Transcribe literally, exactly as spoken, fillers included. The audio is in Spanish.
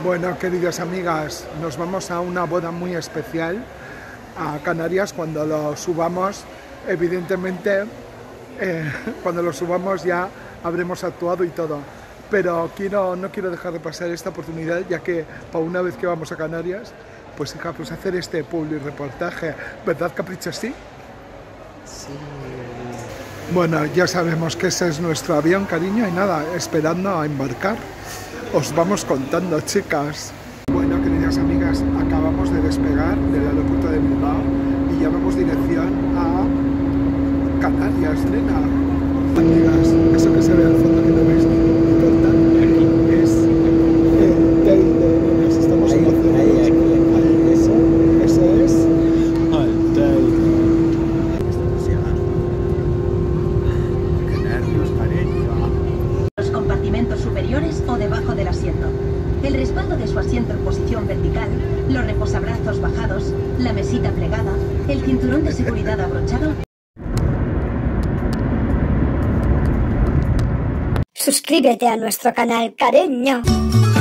Bueno, queridas amigas, nos vamos a una boda muy especial a Canarias. Cuando lo subamos, evidentemente, eh, cuando lo subamos ya habremos actuado y todo. Pero quiero, no quiero dejar de pasar esta oportunidad, ya que para una vez que vamos a Canarias, pues, hija, pues hacer este public reportaje. ¿Verdad, Capricho? ¿Sí? Sí. Bueno, ya sabemos que ese es nuestro avión, cariño, y nada, esperando a embarcar. Os vamos contando, chicas. Bueno, queridas amigas, acabamos de despegar del aeropuerto de Bilbao y ya vamos dirección a Canarias, nena. Amigas, eso que se ve al fondo que no veis ni corta, aquí es el Teide, nenas. Estamos en Oceanos. Ahí, aquí, aquí. Ahí, eso, eso es. Al Teide. Estamos llegando. Qué nervios, cariño. Los compartimentos superiores o debajo del asiento. El respaldo de su asiento en posición vertical, los reposabrazos bajados, la mesita plegada, el cinturón de seguridad abrochado. Suscríbete a nuestro canal, cariño.